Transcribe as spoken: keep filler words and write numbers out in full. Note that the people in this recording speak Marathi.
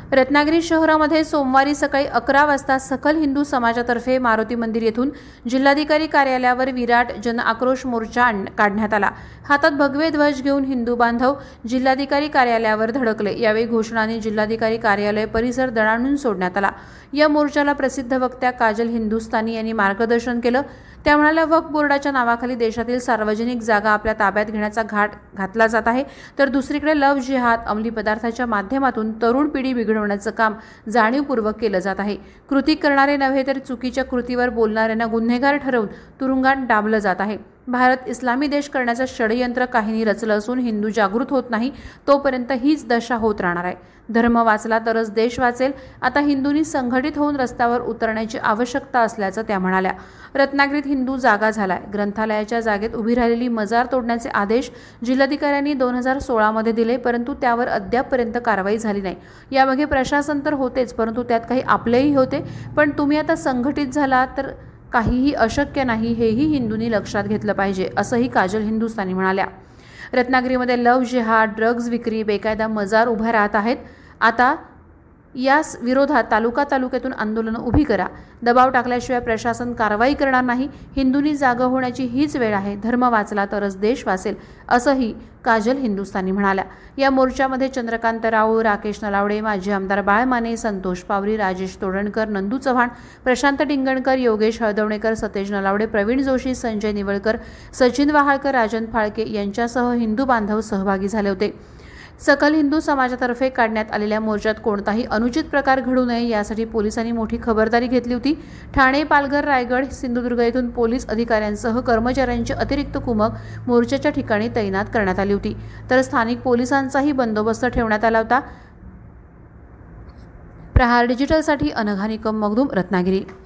रत्नागिरी शहरामध्ये सोमवारी सकाळी अकरा वाजता सकल हिंदू समाजातर्फे मारुती मंदिर येथून जिल्हाधिकारी कार्यालयावर विराट जन आक्रोश मोर्चा काढण्यात आला। हातात भगवे ध्वज घेऊन हिंदू बांधव जिल्हाधिकारी कार्यालयावर धडकले। यावेळी घोषणाने जिल्हाधिकारी कार्यालय परिसर दणाणून सोडण्यात आला। या मोर्चाला प्रसिद्ध वक्त्या काजल हिंदुस्तानी यांनी मार्गदर्शन केलं। त्या म्हणाल्या, वक्फ बोर्डाच्या नावाखाली देशातील सार्वजनिक जागा आपल्या ताब्यात घेण्याचा घाट घातला जात आहे, तर दुसरीकडे लव्ह जिहाद अंमली पदार्थाच्या माध्यमातून तरुण पिढी बिघडवण्याचं काम जाणीवपूर्वक केलं जात आहे। कृती करणारे नव्हे तर चुकीच्या कृतीवर बोलणाऱ्यांना गुन्हेगार ठरवून तुरुंगात डांबलं जात आहे। भारत इस्लामी देश करण्याचं षडयंत्र काहींनी रचलं असून हिंदू जागृत होत नाही तोपर्यंत हीच दशा होत राहणार आहे। धर्म वाचला तरच देश वाचेल। आता हिंदूंनी संघटित होऊन रस्त्यावर उतरण्याची आवश्यकता असल्याचं त्या म्हणाल्या। रत्नागिरीत हिंदू जागा झालाय। ग्रंथालयाच्या जागेत उभी राहिलेली मजार तोडण्याचे आदेश जिल्हाधिकाऱ्यांनी दोन हजार सोळा मध्ये दिले, परंतु त्यावर अद्यापपर्यंत कारवाई झाली नाही। यामागे प्रशासन तर होतेच, परंतु त्यात काही आपलेही होते। पण तुम्ही आता संघटित झाला तर काहीही अशक्य नाही, हेही हिंदूंनी लक्षात घेतलं पाहिजे, असंही काजल हिंदुस्तानी म्हणाल्या। रत्नागिरीमध्ये लव्ह जिहाद, ड्रग्ज विक्री, बेकायदा मजार उभ्या राहत आहेत। आता या विरोधात तालुका तालुक्यातून आंदोलनं उभी करा। दबाव टाकल्याशिवाय प्रशासन कारवाई करणार नाही। हिंदूंनी जागा होण्याची हीच वेळ आहे। धर्म वाचला तरच देश वाचेल, असंही काजल हिंदुस्तानी म्हणाल्या। या मोर्चामध्ये चंद्रकांत राव, राकेश नलावडे, माजी आमदार बाळ माने, संतोष पावरी, राजेश तोडणकर, नंदू चव्हाण, प्रशांत डिंगणकर, योगेश हळदवणेकर, सतेज नलावडे, प्रवीण जोशी, संजय निवळकर, सचिन वहाळकर, राजन फाळके यांच्यासह हिंदू बांधव सहभागी झाले होते। सकल हिंदू समाजातर्फे काढण्यात आलेल्या मोर्चात कोणताही अनुचित प्रकार घडू नये यासाठी पोलिसांनी मोठी खबरदारी घेतली होती। ठाणे, पालघर, रायगड, सिंधुदुर्ग येथून पोलीस अधिकाऱ्यांसह कर्मचाऱ्यांची अतिरिक्त कुमक मोर्चाच्या ठिकाणी तैनात करण्यात आली होती, तर स्थानिक पोलिसांचाही बंदोबस्त ठेवण्यात आला होता। प्रहार डिजिटलसाठी अनघा निकम, मगदूम, रत्नागिरी।